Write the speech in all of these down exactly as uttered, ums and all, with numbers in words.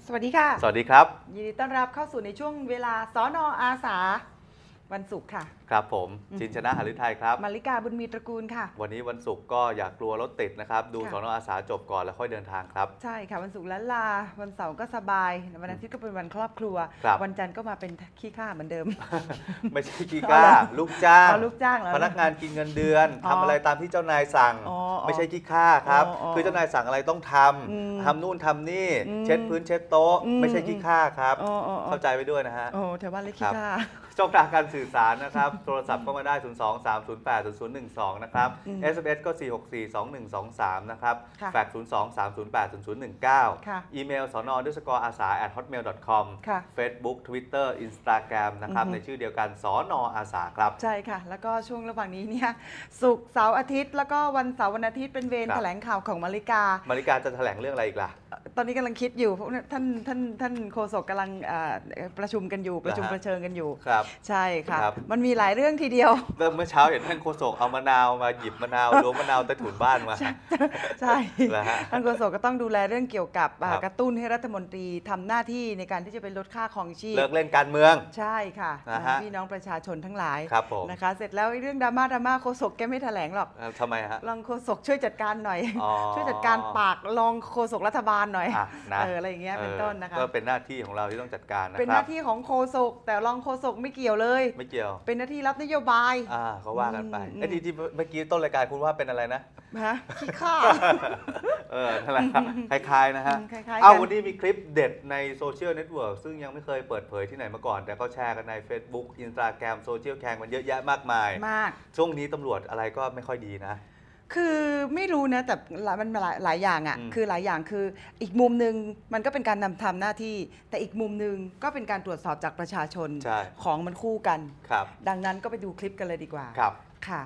สวัสดีค่ะสวัสดีครับยินดีต้อนรับเข้าสู่ในช่วงเวลาสนอาสาวันศุกร์ค่ะครับผมชินชนะหฤทัยครับมาริกาบุญมีตระกูลค่ะวันนี้วันศุกร์ก็อย่ากลัวรถติดนะครับดูสนอาสาจบก่อนแล้วค่อยเดินทางครับใช่ค่ะวันศุกร์ล้านลาวันเสาร์ก็สบายวันอาทิตย์ก็เป็นวันครอบครัววันจันทร์ก็มาเป็นขี้ข้าเหมือนเดิมไม่ใช่ขี้ข้าลูกจ้างลูกจ้างแล้วพนักงานกินเงินเดือนทำอะไรตามที่เจ้านายสั่งไม่ใช่ขี้ข้าครับคือเจ้านายสั่งอะไรต้องทำทำนู่นทำนี่เช็ดพื้นเช็ดโต๊ะไม่ใช่ขี้ข้าครับเข้าใจไปด้วยนะฮะโอ้แถวบ้านเล็กขี้ข้าช่องทางการสื่อสารนะครับโทรศัพท์ก็มาได้ ศูนย์ สอง สาม ศูนย์ แปด ศูนย์ ศูนย์ หนึ่ง สอง นะครับ เอส เอ็ม เอส ก็ สี่ หก สี่ สอง หนึ่ง สอง สาม นะครับแฟกซ์ ศูนย์ สอง สาม ศูนย์ แปด ศูนย์ ศูนย์ หนึ่ง เก้า อีเมลสนด้วยสกอร์อาสา แอท ฮอตเมล ดอท คอม Facebook Twitter Instagram นะครับในชื่อเดียวกันสนอาสาครับใช่ค่ะแล้วก็ช่วงระหว่างนี้เนี่ยศุกร์เสาร์อาทิตย์แล้วก็วันเสาร์วันอาทิตย์เป็นเวรแถลงข่าวของมาริกามาริกาจะแถลงเรื่องอะไรอีกล่ะตอนนี้กำลังคิดอยู่เพราะท่านท่านท่านโฆษกกำลังประชุมกันอยู่ประชุมประเชิญกันอยู่ครับใช่ค่ะมันมีหลายเรื่องทีเดียวเมื่อเช้าเห็นท่านโฆษกเอามะนาวมาหยิบมะนาวล้วงมะนาวใต้ถุนบ้านมาใช่ท่านโฆษกก็ต้องดูแลเรื่องเกี่ยวกับกระตุ้นให้รัฐมนตรีทำหน้าที่ในการที่จะเป็นลดค่าครองชีพเลิกเล่นการเมืองใช่ค่ะพี่น้องประชาชนทั้งหลายนะคะเสร็จแล้วเรื่องดราม่าดราม่าโฆษกแกไม่แถลงหรอกทำไมฮะรองโฆษกช่วยจัดการหน่อยช่วยจัดการปากรองโฆษกรัฐบาลหน่อยเอออะไรอย่างเงี้ยเป็นต้นนะคะก็เป็นหน้าที่ของเราที่ต้องจัดการนะครับเป็นหน้าที่ของโฆษกแต่รองโฆษกไม่เกี่ยวเลยไม่เกี่ยวเป็นหน้าที่รับนโยบายอ่าเขาว่ากันไปไอ้ที่ที่เมื่อกี้ต้นรายการคุณว่าเป็นอะไรนะฮะขี้ข้าเออนั่นแหละคล้ายๆนะฮะเอาวันนี้มีคลิปเด็ดในโซเชียลเน็ตเวิร์กซึ่งยังไม่เคยเปิดเผยที่ไหนมาก่อนแต่ก็แชร์กันใน Facebook Instagram โซเชียลแคมมันเยอะแยะมากมายมากช่วงนี้ตำรวจอะไรก็ไม่ค่อยดีนะคือไม่รู้นะแต่มันหลายหลายอย่างอ่ะคือหลายอย่างคืออีกมุมหนึ่งมันก็เป็นการนำทำหน้าที่แต่อีกมุมหนึ่งก็เป็นการตรวจสอบจากประชาชนของมันคู่กันดังนั้นก็ไปดูคลิปกันเลยดีกว่าครับค่ะ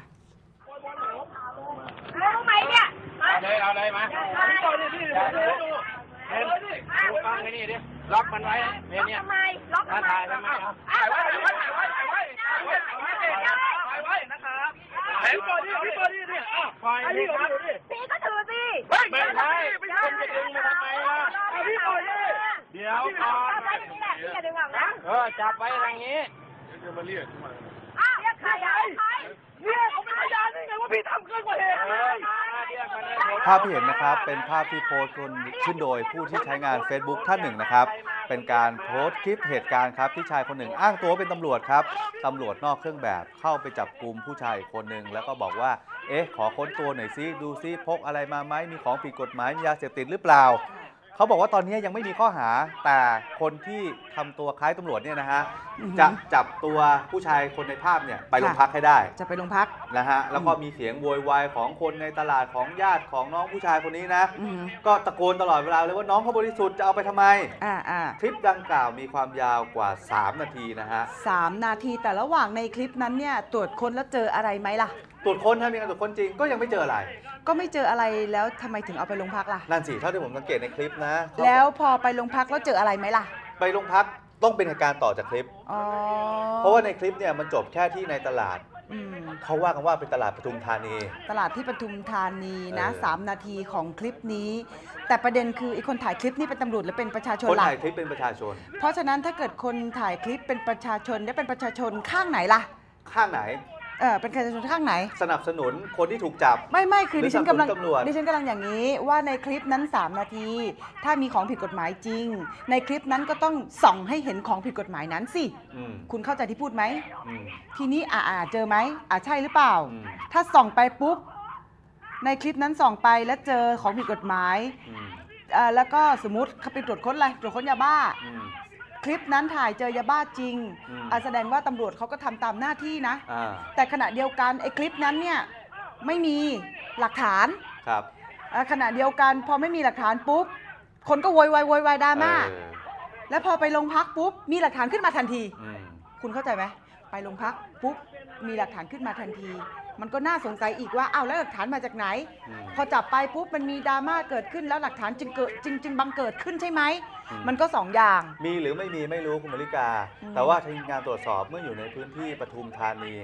เอาไหมเนี่ยเอาเลยเอาเลยมาต่อดิพี่เดี๋ยวดูดูเห็นดูฟังไอ้นี่ดิล็อกมันไว้เนี่ยเนี่ยทำไมล็อกถ่ายทำไมถ่ายไว้ถ่ายไว้ถ่ายไว้ถ่ายไว้ถ่ายไว้ถ่ายไว้ถ่ายไว้นะครับพี่เปิดดิพี่เปิดดิเนี่ยปล่อยดิครับพี่ก็ถือสิไม่ไม่ใช่ไม่คุณจะดึงมาทำไมล่ะพี่ปล่อยดิเดี๋ยวก่อนพี่อย่าดึงออกนะเออจับไว้ทางนี้เดี๋ยวมาเรียกมาอ้าวเรียกใครอ่ะเนี่ยผมเป็นพยานนี่ไงว่าพี่ทำเกินกว่าเหตุภาพที่เห็นนะครับเป็นภาพที่โพสต์ขึ้นโดยผู้ที่ใช้งาน Facebook ท่านหนึ่งนะครับเป็นการโพสต์คลิปเหตุการณ์ครับที่ชายคนหนึ่งอ้างตัวเป็นตำรวจครับตำรวจนอกเครื่องแบบเข้าไปจับกุมผู้ชายคนหนึ่งแล้วก็บอกว่าเอ๊ะขอค้นตัวหน่อยซิดูซิพกอะไรมาไหมมีของผิดกฎหมายมียาเสพติดหรือเปล่าเขาบอกว่าตอนนี้ยังไม่มีข้อหาแต่คนที่ทำตัวคล้ายตำรวจเนี่ยนะฮะจะจับตัวผู้ชายคนในภาพเนี่ยไปโรงพักให้ได้จะไปโรงพักนะฮะแล้วก็มีเสียงโวยวายของคนในตลาดของญาติของน้องผู้ชายคนนี้นะก็ตะโกนตลอดเวลาเลยว่าน้องเขาบริสุทธิ์จะเอาไปทำไมคลิปดังกล่าวมีความยาวกว่าสามนาทีนะฮะสามนาทีแต่ระหว่างในคลิปนั้นเนี่ยตรวจค้นแล้วเจออะไรไหมล่ะตรวจค้นถ้ามีการตรวจค้นจริงก็ยังไม่เจออะไรก็ไม่เจออะไรแล้วทำไมถึงเอาไปโรงพักล่ะนั่นสิเท่าที่ผมสังเกตในคลิปนะแล้วพอไปโรงพักแล้วเจออะไรไหมล่ะไปโรงพักต้องเป็นเหตุการณ์ต่อจากคลิปเพราะว่าในคลิปเนี่ยมันจบแค่ที่ในตลาดเขาว่ากันว่าเป็นตลาดปทุมธานีตลาดที่ปทุมธานีนะสามนาทีของคลิปนี้แต่ประเด็นคือไอ้คนถ่ายคลิปนี่เป็นตำรวจหรือเป็นประชาชนล่ะคนถ่ายคลิปเป็นประชาชนเพราะฉะนั้นถ้าเกิดคนถ่ายคลิปเป็นประชาชนได้เป็นประชาชนข้างไหนล่ะข้างไหนเออเป็นประชาชนข้างไหนสนับสนุนคนที่ถูกจับไม่ไม่คือดิฉันกำลังดิฉันกำลังอย่างนี้ว่าในคลิปนั้นสามนาทีถ้ามีของผิดกฎหมายจริงในคลิปนั้นก็ต้องส่องให้เห็นของผิดกฎหมายนั้นสิคุณเข้าใจที่พูดไหมทีนี้อ่าเจอไหมอ่าใช่หรือเปล่าถ้าส่องไปปุ๊บในคลิปนั้นส่องไปแล้วเจอของผิดกฎหมายอ่าแล้วก็สมมติเขาไปตรวจค้นอะไรตรวจค้นยาบ้าคลิปนั้นถ่ายเจอยาบ้าจริงแสดงว่าตำรวจเขาก็ทำตามหน้าที่นะแต่ขณะเดียวกันไอ้คลิปนั้นเนี่ยไม่มีหลักฐานครับขณะเดียวกันพอไม่มีหลักฐานปุ๊บคนก็โวยวายโวยวายดราม่าแล้วพอไปโรงพักปุ๊บมีหลักฐานขึ้นมาทันทีคุณเข้าใจไหมไปโรงพักปุ๊บมีหลักฐานขึ้นมาทันทีมันก็น่าสงสัยอีกว่าอ้าวแล้วหลักฐานมาจากไหนพอจับไปปุ๊บมันมีดราม่าเกิดขึ้นแล้วหลักฐานจึงเกิดจึงจึงบังเกิดขึ้นใช่ไหมมันก็สองอย่างมีหรือไม่มีไม่รู้คุณมริกาแต่ว่าทีมงานตรวจสอบเมื่ออยู่ในพื้นที่ปทุมธานี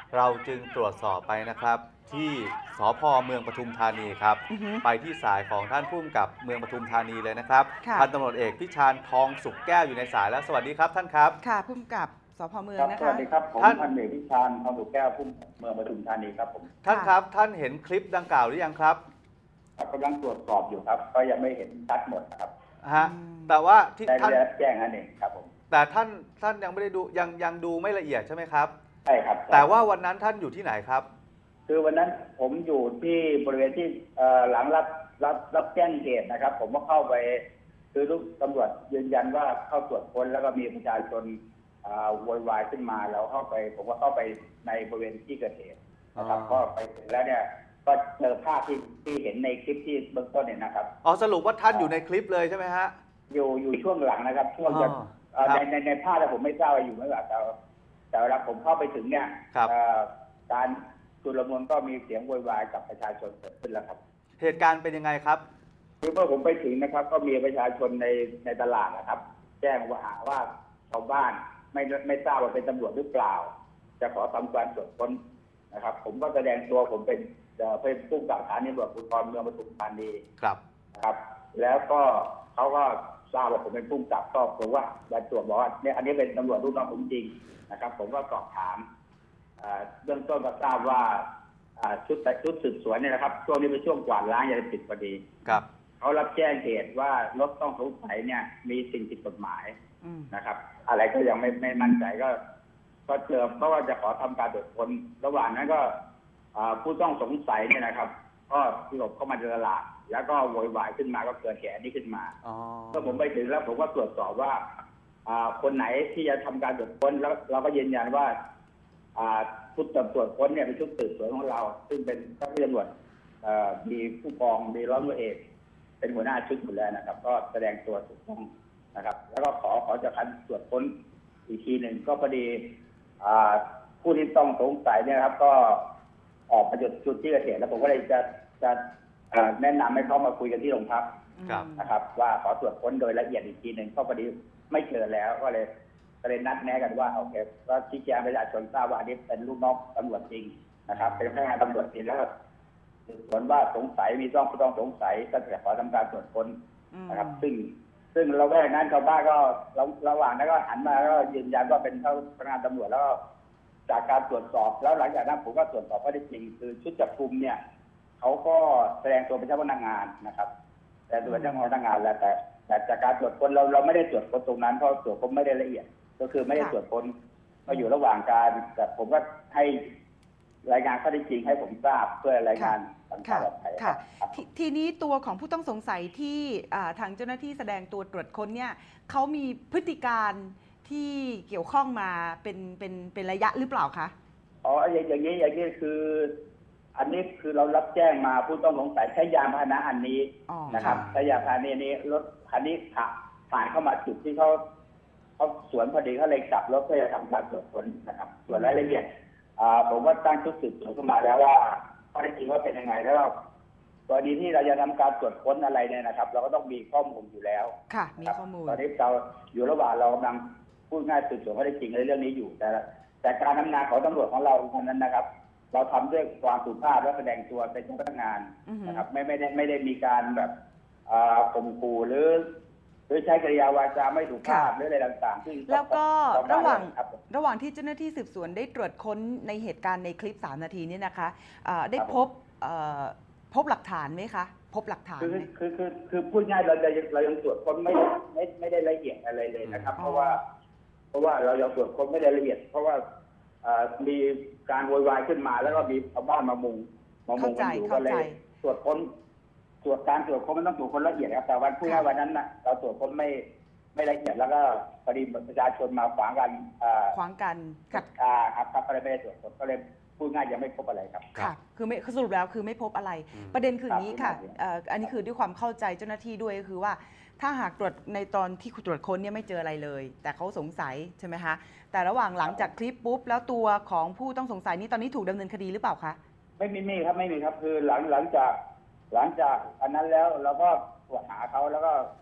เราจึงตรวจสอบไปนะครับที่สภ.เมืองปทุมธานีครับไปที่สายของท่านผู้กำกับเมืองปทุมธานีเลยนะครับพันตำรวจเอกพิชานทองสุขแก้วอยู่ในสายแล้วสวัสดีครับท่านครับค่ะผู้กำกับสภ.เมืองนะคะสวัสดีครับผมพันเอกพิชานทองสุขแก้วผู้กำกับเมืองปทุมธานีครับผมท่านครับท่านเห็นคลิปดังกล่าวหรือยังครับกำลังตรวจสอบอยู่ครับก็ยังไม่เห็นชัดหมดครับฮะแต่ว่าที่ท่านแจ้งนั่นเองครับผมแต่ท่านท่านยังไม่ได้ดูยังยังดูไม่ละเอียดใช่ไหมครับใช่ครับแต่ว่าวันนั้นท่านอยู่ที่ไหนครับคือวันนั้นผมอยู่ที่บริเวณที่หลังรับรับรับแจ้งเหตุนะครับผมก็เข้าไปคือลูกตำรวจยืนยันว่าเข้าตรวจค้นแล้วก็มีประชาชนโวยวายขึ้นมาแล้วเข้าไปผมก็เข้าไปในบริเวณที่เกิดเหตุนะครับก็ไปถึงแล้วเนี่ยก็เจอภาพที่ที่เห็นในคลิปที่เบื้องต้นเนี่ยนะครับอ๋อสรุปว่าท่านอยู่ในคลิปเลยใช่ไหมฮะอยู่อยู่ช่วงหลังนะครับช่วงจะในในในภาพแต่ผมไม่ทราบว่าอยู่เมื่อไหร่แต่แต่เวลาผมเข้าไปถึงเนี่ยการชุลมุนก็มีเสียงโวยวายกับประชาชนเกิดขึ้นแล้วครับเหตุการณ์เป็นยังไงครับคือเมื่อผมไปถึงนะครับก็มีประชาชนในในตลาดนะครับ แจ้งว่าว่าชาวบ้านไม่ไม่ทราบว่าเป็นตำรวจหรือเปล่าจะขอทำการตรวจค้นนะครับผมก็แสดงตัวผมเป็นเป็นผู้กำกับสถานีตำรวจภูธรเมืองปทุมธานีครับนะครับแล้วก็เขาก็ทราบว่าผมเป็นผู้กำกับก็ผมว่าการตรวจบอกว่าเนี่ยอันนี้เป็นตำรวจรุ่นน้องผมจริงนะครับผมก็สอบถามเบื้องต้นก็ทราบว่าชุดแต่ชุดสืบสวนเนี่ยนะครับช่วงนี้เป็นช่วงกวาดล้างยาเสพติดพอดีครับเขารับแจ้งเหตุว่ารถต้องสงสัยเนี่ยมีสิ่งผิดกฎหมายนะครับอะไรก็ยังไม่ไม่มั่นใจก็ก็เจอเพราะว่าจะขอทำการตรวจค้นระหว่างนั้นก็ผู้ต้องสงสัยเนี่ยนะครับก็หลบเข้ามาในตลาดแล้วก็โวยวายขึ้นมาก็เกิดเหตุนี้ขึ้นมาเมื่อผมไปถึงแล้วผมก็ตรวจสอบว่าคนไหนที่จะทำการตรวจค้นแล้วเราก็ยืนยันว่าชุดตรวจค้นเนี่ยเป็นชุดสืบสวนของเราซึ่งเป็นเจ้าหน้าที่ตำรวจมีผู้กองมีร้อยตำรวจเอกเป็นหัวหน้าชุดอยู่แล้วนะครับก็แสดงตัวถูกต้องนะครับแล้วก็ขอขอจากการตรวจค้นอีกทีหนึ่งก็พอดีผู้ที่ต้องสงสัยเนี่ยครับก็ออกมาจุดจุดที่เกิดเหตุแล้วผมก็เลยจะจะแนะนำให้เขามาคุยกันที่โรงพักนะครับว่าขอตรวจค้นโดยละเอียดอีกทีหนึ่งเพราะพอดีไม่เจอแล้วก็เลยก็เลยนัดแนะกันว่าโอเคก็ชี้แจงประชาชนทราบว่าอันนี้เป็นลูกน้องตำรวจจริงนะครับเป็นพนักงานตำรวจจริงแล้วสืบสวนว่าสงสัยมีต้องผู้ต้องสงสัยก็จะขอทำการตรวจค้นนะครับซึ่งซึ่งเราแวกนั้นชาวบ้านก็ระหว่างนั้นก็หันมาก็ยืนยันว่าเป็นพนักงานตำรวจแล้วจากการตรวจสอบแล้วหลังจากนั้นผมก็ตรวจสอบว่าได้จริงคือชุดจับกุมเนี่ยเขาก็แสดงตัวเป็นเจ้าพนักงานนะครับแต่ตัวเป็นเจ้าพนักงานแล้วแต่แต่จากการตรวจค้นเราเราไม่ได้ตรวจค้นตรงนั้นเพราะตรวจค้นไม่ได้ละเอียดก็คือไม่ได้ตรวจค้นก็อยู่ระหว่างการแต่ผมก็ให้รายงานข้อเท็จจริงให้ผมทราบเพื่อรายงานทางการไทยค่ะทีนี้ตัวของผู้ต้องสงสัยที่ทางเจ้าหน้าที่แสดงตัวตรวจค้นเนี่ยเขามีพฤติการที่เกี่ยวข้องมาเป็นเป็นเป็นระยะหรือเปล่าคะอ๋ออย่างนี้อย่างนี้คืออันนี้คือเรารับแจ้งมาผู้ต้องสงสัยใช้ยานพาหนะอันนี้นะครับใช้ยานพาหนะนี้รถคันนี้ขับผ่านเข้ามาจุดที่เขาเขาสวนพอดีเขาเลยจับรถเพื่อจะทำการตรวจค้นนะครับส่วนรายละเอียดผมก็ตั้งชุดสืบสวนขึ้นมาแล้วว่าข้อเท็จจริงว่าเป็นยังไงแล้วกรณีที่เราจะทำการตรวจค้นอะไรเนี่ยนะครับเราก็ต้องมีข้อมูลอยู่แล้วค่ะมีข้อมูลตอนนี้เราอยู่ระหว่างเรากำลังพูดง่ายสืบสวนข้อเท็จจริงในเรื่องนี้อยู่แต่แต่การทำงานของตำรวจของเราเท่านั้นนะครับเราทำด้วยความสุภาพและแสดงตัวเป็นเจ้าพนักงานนะครับไม่ไม่ได้ไม่ได้มีการแบบข่มขู่หรือหรือใช้กริยาวาจาไม่สุภาพหรืออะไรต่างๆซึ่งแล้วก็ระหว่างระหว่างที่เจ้าหน้าที่สืบสวนได้ตรวจค้นในเหตุการณ์ในคลิปสามนาทีนี้นะคะได้พบพบหลักฐานไหมคะพบหลักฐานคือคือคือคือพูดง่ายเราจะเรายังตรวจค้นไม่ไม่ไม่ได้ละเอียดอะไรเลยนะครับเพราะว่าเพราะว่าเรายังตรวจค้นไม่ได้ละเอียดเพราะว่ามีการโวยวายขึ้นมาแล้วก็มีชาวบ้านมามุงมามุงกันอยู่ก็เลยตรวจค้นตรวจการตรวจค้นมันต้องตรวจค้นละเอียดครับแต่วันพูดง่ายวันนั้นนะเราตรวจค้นไม่ไม่ละเอียดแล้วก็พอดีประชาชนมาขวางกันขวางกันกับครับครับก็เลยไม่ได้ตรวจค้นก็เลยพูดง่ายยังไม่พบอะไรครับค่ะคือไม่สรุปแล้วคือไม่พบอะไรประเด็นคืออย่างนี้ค่ะอันนี้คือด้วยความเข้าใจเจ้าหน้าที่ด้วยก็คือว่าถ้าหากตรวจในตอนที่ตรวจค้นเนี่ยไม่เจออะไรเลยแต่เขาสงสัยใช่ไหมคะแต่ระหว่างหลังจากคลิปปุ๊บแล้วตัวของผู้ต้องสงสัยนี้ตอนนี้ถูกดำเนินคดีหรือเปล่าคะไม่มีไม่ครับไม่มีครับคือหลังหลังจากหลังจากอันนั้นแล้วเราก็ตรวจหาเขาแล้วก็แ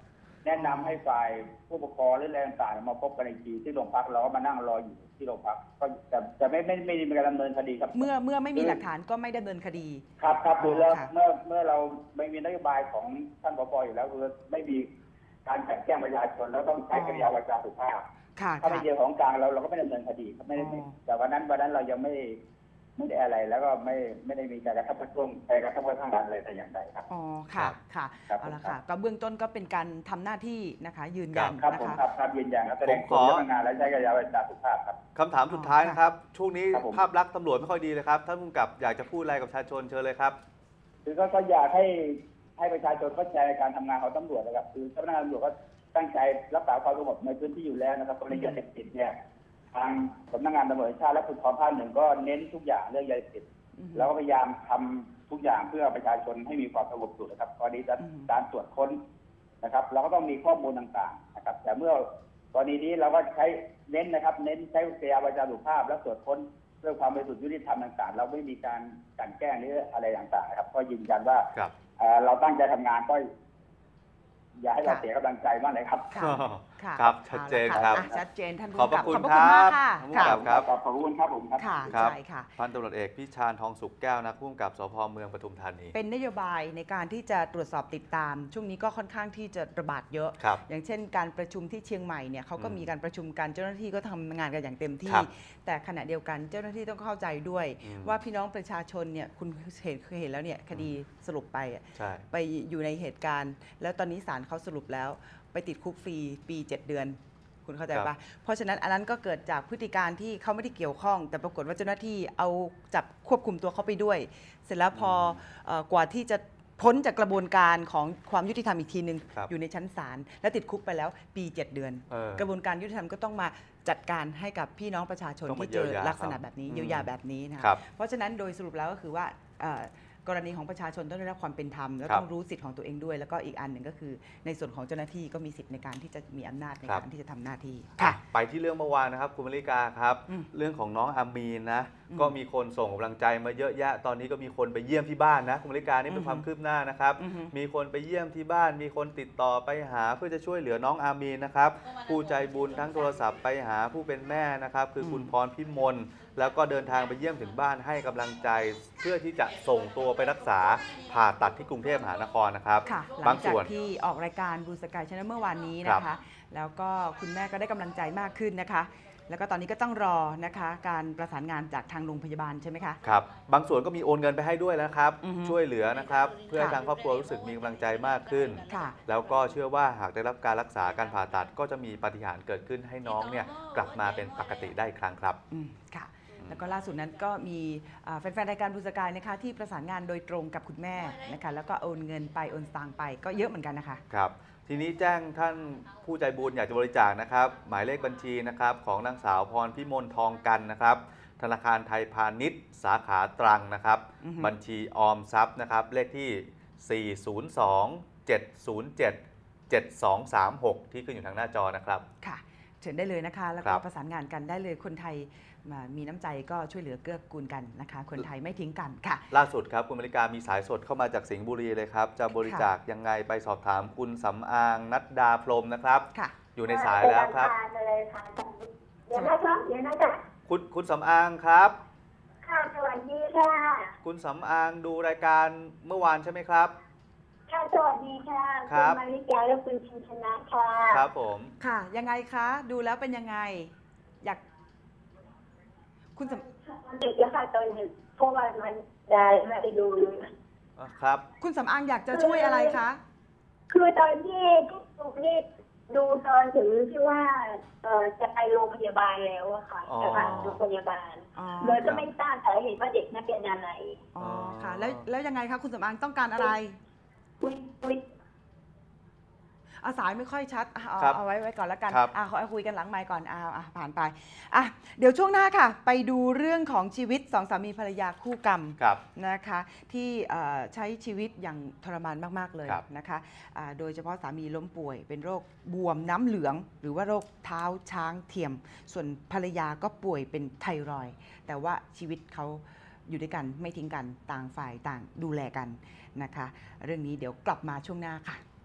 แนะนำให้ฝ่ายผู้ปกครองหรืออะไรต่างๆมาพบกันอีกทีที่โรงพักเราก็มานั่งรออยู่ที่โรงพักก็จะจะไม่ไม่ไม่มีการดำเนินคดีครับเมื่อเมื่อไม่มีหลักฐานก็ไม่ดำเนินคดีครับครับดูแล้วค่ะเมื่อเมื่อเราไม่มีนโยบายของท่านผบอยู่แล้วคือไม่มีการกลั่นแกล้งประชาชนแล้วต้องใช้กริยาวาจาสุภาพค่ะถ้าไม่ค่ะเกี่ยวของกลางเราเราก็ไม่ดำเนินคดีครับไม่ได้อ๋อแต่วันนั้นวันนั้นเรายังไม่ไม่ได้อะไรแล้วก็ไม่ไม่ได้มีการกระทำกระทั่งใครกระทำกระทั่งกันอะไรแต่อย่างใดครับอ๋อค่ะค่ะครับเอาละผมครัค่ะบก็เบื้องต้นก็เป็นการทำหน้าที่นะคะ ยืนยันครับนะผมคะครับครับยืนยันครับแสดงผมขตัวอเจ้าพนักงานและใช้กริยาวาจาสุภาพครับคำถามสุดท้ายนะครับ ช่วงนี้ครับผมภาพลักษณ์ตำรวจไม่ค่อยดีเลยครับท่านผู้กำกับอยากจะพูดอะไรกับประชาชนเชิญเลยครับคือก็ก็อยากให้ให้ประชาชนเข้าใจการทำงานของตำรวจนะครับคือเจ้าพนักงานตำรวจก็ตั้งใจรักษาความสงบในพื้นที่อยู่แล้วนะครับกรณียาเสพติดเนี่ยทางสำนักงานตำรวจแห่งชาติและคุณทองภาคหนึ่งก็เน้นทุกอย่างเรื่องยาเสพติดอือฮึแล้วก็พยายามทำทุกอย่างเพื่อประชาชนให้มีความสงบสุขนะครับกรณีอืมการตรวจค้นนะครับ เราก็ต้องมีข้อมูลต่างๆนะครับ แต่เมื่อกรณีนี้เราก็ใช้เน้นนะครับ เน้นใช้กริยาวาจาสุภาพและตรวจค้นเรื่องความบริสุทธิ์ยุติธรรมต่างๆ เราไม่มีการกลั่นแกล้งหรืออะไรต่างๆนะครับก็ยืนยันว่าครับเอ่อเราตั้งใจทำงานก็อย่าให้เราเสียกำลังใจบ้างเลยครับค่ะค่ะครับชัดเจนครับอาละะชัดเจนท่านผู้ขอบพระกำกับคุณขอบพระคุณมากค่ะครับค่ะครับขอบคุณครับผมครับค่ะครับใช่ค่ะพันตำรวจเอกพิชาญทองสุขแก้วนะผู้กำกับสพเมืองปทุมธานีเป็นนโยบายในการที่จะตรวจสอบติดตาม ช่วงนี้ก็ค่อนข้างที่จะระบาดเยอะครับอย่างเช่นการประชุมที่เชียงใหม่เนี่ยเขาก็อืมมีการประชุมกันเจ้าหน้าที่ก็ทำงานกันอย่างเต็มที่ครับแต่ขณะเดียวกันเจ้าหน้าที่ต้องเข้าใจด้วยอืมว่าพี่น้องประชาชนเนี่ยคุณเห็นเคยเห็นแล้วเนี่ยคดีสรุปไปอะใช่ไปอยู่ในเหตุการณ์ แล้วตอนนี้ศาลเขาสรุปแล้ว ไปติดคุกฟรีปีเจ็ดเดือน คุณเข้าใจครัปะบเพราะฉะนั้นอันนั้นก็เกิดจากพฤติการที่เขาไม่ได้เกี่ยวข้อง แต่ปรากฏว่าเจ้าหน้าที่เอาจับควบคุมตัวเขาไปด้วย เสร็จแล้วพอเอ่อกว่าที่จะพ้นจากกระบวนการของความยุติธรรมอีกทีหนึ่งครับอยู่ในชั้นศาลแล้วติดคุกไปแล้วปีเจ็ดเดือนเออกระบวนการยุติธรรมก็ต้องมาจัดการให้กับพี่น้องประชาชนต้องมาที่เจอเยียวยาลักษณะแบบนี้ครับเยียวยาแบบนี้นะครัคะบเพราะฉะนั้นโดยสรุปแล้วก็คือว่าเอ่อกรณีของประชาชนต้องได้รับความเป็นธรรมแล้วครับต้องรู้สิทธิ์ของตัวเองด้วย แล้วก็อีกอันหนึ่งก็คือในส่วนของเจ้าหน้าที่ก็มีสิทธิ์ในการที่จะมีอำนาจในครับการที่จะทำหน้าที่อ่ะค่ะไปที่เรื่องเมื่อวานนะครับคุณมริกาครับอืมเรื่องของน้องอามีนนะอืมก็มีคนส่งกำลังใจมาเยอะแยะ ตอนนี้ก็มีคนไปเยี่ยมที่บ้านนะคุณมริกานี่เป็นอือฮึความคืบหน้านะครับอือฮึมีคนไปเยี่ยมที่บ้าน มีคนติดต่อไปหาเพื่อจะช่วยเหลือน้องอามีนนะครับ ผู้ใจบุญทั้งโทรศัพท์ไปหาผู้เป็นแม่นะครับ คือคุณพรพิมลแล้วก็เดินทางไปเยี่ยมถึงบ้านให้กำลังใจ เพื่อที่จะส่งตัวไปรักษาผ่าตัดที่กรุงเทพมหานครนะครับค่ะหลับาง งจากส่วนที่ออกรายการบูสกายชนะเมื่อวานนี้นะครัคะบแล้วก็คุณแม่ก็ได้กำลังใจมากขึ้นนะคะ แล้วก็ตอนนี้ก็ต้องรอนะคะการประสานงานจากทางโรงพยาบาลใช่ไหมคะครับบางส่วนก็มีโอนเงินไปให้ด้วยนะครับอือฮึช่วยเหลือนะครับ เพื่อให้ค่ะทางครอบครัวรู้สึกมีกำลังใจมากขึ้นค่ะแล้วก็เชื่อว่าหากได้รับการรักษาการผ่าตัด ก็จะมีปาฏิหาริย์เกิดขึ้นให้น้องเนี่ยกลับมาเป็นปกติได้อีกครั้งครับอืมค่ะ แล้วก็ล่าสุดนั้นก็มีอ่าแฟนๆรายการบูสกายนะคะที่ประสานงานโดยตรงกับคุณแม่นะคะแล้วก็โอนเงินไปโอนสตางค์ไปก็เยอะเหมือนกันนะคะครับ ทีนี้แจ้งท่านผู้ใจบุญอยากจะบริจาคนะครับ หมายเลขบัญชีนะครับของนางสาวพรพิมลทองกันนะครับ ธนาคารไทยพาณิชย์ สาขาตรังนะครับอือฮึบัญชีออมทรัพย์นะครับ เลขที่ สี่ ศูนย์ สอง เจ็ด ศูนย์ เจ็ด เจ็ด สอง สาม หก ที่ขึ้นอยู่ทางหน้าจอนะครับค่ะเชิญได้เลยนะคะ แล้วคก็รับประสานงานกันได้เลยคนไทยมามีน้ำใจก็ช่วยเหลือเกื้อกูลกันนะคะ คนไทยไม่ทิ้งกันค่ะล่าสุดครับคุณมริกามีสายสดเข้ามาจากสิงห์บุรีเลยครับ จะบริจาคยังไงไปสอบถามคุณสำอางนัดดาพรหมนะครับค่ะอยู่ในสายแล้วครับเลยค่ะเดี๋ยวนะคะเดี๋ยวนะคะคุณคุณสำอางครับค่ะสวัสดีค่ะคุณสำอางดูรายการเมื่อวานใช่ไหมครับค่ะสวัสดีค่ะครับณมาริกาและคุณชินชนะค่ะครับผมค่ะ ยังไงคะ ดูแล้วเป็นยังไง อยากคุณสำเด็กแล้วค่ะตอนหนึ่งเพราะว่ามันได้ไม่ได้ดูเลยอ่ะครับคุณสำอางอยากจะช่วยอะไรคะคือตอนที่ที่ดูนี่ดูตอนถึงที่ว่าเออจะไปโรงพยาบาลแล้วอะค่ะอ๋อจะไปโรงพยาบาลอ๋อโดยก็ไม่ทราบสาเหตุว่าเด็กนั้นเป็นอะไรอ๋อค่ะ แล้วแล้วยังไงคะคุณสำอางต้องการอะไรคุยคุยอาสายไม่ค่อยชัดเอาครับเอาไว้ไว้ก่อนแล้วกันครับอ่ะขอคุยกันหลังไมค์ก่อนอ่าอ่ะผ่านไปอ่ะเดี๋ยวช่วงหน้าค่ะ ไปดูเรื่องของชีวิตสองสามีภรรยาคู่กรรมครับนะคะที่เอ่อใช้ชีวิตอย่างทรมานมากๆเลยครับนะคะอ่าโดยเฉพาะสามีล้มป่วย เป็นโรคบวมน้ำเหลือง หรือว่าโรคเท้าช้างเทียม ส่วนภรรยาก็ป่วยเป็นไทรอยด์แต่ว่าชีวิตเขาอยู่ด้วยกันไม่ทิ้งกันต่างฝ่ายต่างดูแลกันนะคะ เรื่องนี้เดี๋ยวกลับมาช่วงหน้าค่ะ